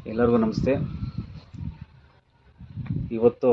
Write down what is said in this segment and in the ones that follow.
ಎಲ್ಲರಿಗೂ ನಮಸ್ತೆ. ಇವತ್ತು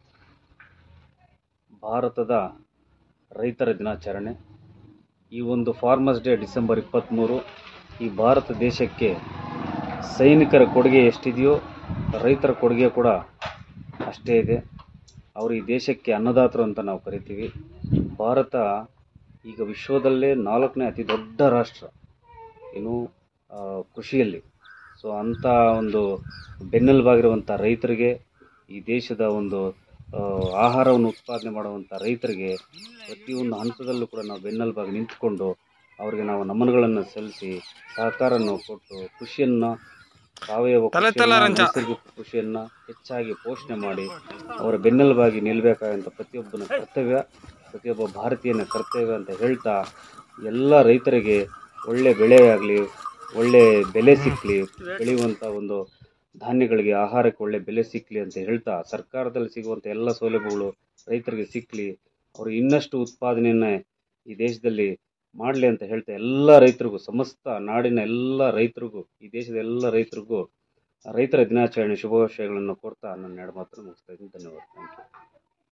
ಭಾರತದ ರೈತರ ದಿನಾಚರಣೆ. ಈ ಒಂದು ಫಾರ್ಮರ್ಸ್ ಡೇ ಡಿಸೆಂಬರ್ 23. ಈ ಭಾರತ ದೇಶಕ್ಕೆ ಸೈನಿಕರ ಕೊಡುಗೆ ಎಷ್ಟಿದೆಯೋ ರೈತರ ಕೊಡುಗೆ ಕೂಡ ಅಷ್ಟೇ ಇದೆ. ಅವರು ಈ ದೇಶಕ್ಕೆ ಅನ್ನದಾತರು ಅಂತ ನಾವು ಕರಿತೀವಿ. ಭಾರತ ಈಗ ವಿಶ್ವದಲ್ಲೇ 4ನೇ ಅತಿ ದೊಡ್ಡ ರಾಷ್ಟ್ರ ಕೃಷಿಯಲ್ಲಿ. ಸೊ ಅಂಥ ಒಂದು ಬೆನ್ನೆಲುಬಾಗಿರುವಂಥ ರೈತರಿಗೆ, ಈ ದೇಶದ ಒಂದು ಆಹಾರವನ್ನು ಉತ್ಪಾದನೆ ಮಾಡುವಂಥ ರೈತರಿಗೆ ಪ್ರತಿಯೊಂದು ಹಂತದಲ್ಲೂ ಕೂಡ ನಾವು ಬೆನ್ನೆಲುಬಾಗಿ ನಿಂತುಕೊಂಡು ಅವರಿಗೆ ನಾವು ನಮನಗಳನ್ನು ಸಲ್ಲಿಸಿ ಸಹಕಾರವನ್ನು ಕೊಟ್ಟು ಕೃಷಿಯನ್ನು, ಸಾವಯವ ನೈಸರ್ಗಿಕ ಕೃಷಿಯನ್ನು ಹೆಚ್ಚಾಗಿ ಪೋಷಣೆ ಮಾಡಿ ಅವರ ಬೆನ್ನೆಲುಬಾಗಿ ನಿಲ್ಲಬೇಕಾದಂಥ ಪ್ರತಿಯೊಬ್ಬನ ಕರ್ತವ್ಯ, ಪ್ರತಿಯೊಬ್ಬ ಭಾರತೀಯನ ಕರ್ತವ್ಯ ಅಂತ ಹೇಳ್ತಾ, ಎಲ್ಲ ರೈತರಿಗೆ ಒಳ್ಳೆ ಬೆಳೆಯಾಗಲಿ, ಒಳ್ಳೆ ಬೆಲೆ ಸಿಕ್ಕಲಿ, ಬೆಳೆಯುವಂಥ ಒಂದು ಧಾನ್ಯಗಳಿಗೆ, ಆಹಾರಕ್ಕೆ ಒಳ್ಳೆ ಬೆಲೆ ಸಿಕ್ಕಲಿ ಅಂತ ಹೇಳ್ತಾ, ಸರ್ಕಾರದಲ್ಲಿ ಸಿಗುವಂಥ ಎಲ್ಲ ಸೌಲಭ್ಯಗಳು ರೈತರಿಗೆ ಸಿಕ್ಕಲಿ, ಅವರು ಇನ್ನಷ್ಟು ಉತ್ಪಾದನೆಯನ್ನು ಈ ದೇಶದಲ್ಲಿ ಮಾಡಲಿ ಅಂತ ಹೇಳ್ತಾ, ಎಲ್ಲ ರೈತರಿಗೂ, ಸಮಸ್ತ ನಾಡಿನ ಎಲ್ಲ ರೈತರಿಗೂ, ಈ ದೇಶದ ಎಲ್ಲ ರೈತರಿಗೂ ರೈತರ ದಿನಾಚರಣೆ ಶುಭಾಶಯಗಳನ್ನು ಕೋರ್ತಾ ನನ್ನ ಎರಡು ಮಾತನ್ನು ಮುಗಿಸ್ತಾ ಇದ್ದೀನಿ. ಧನ್ಯವಾದ. Thank you.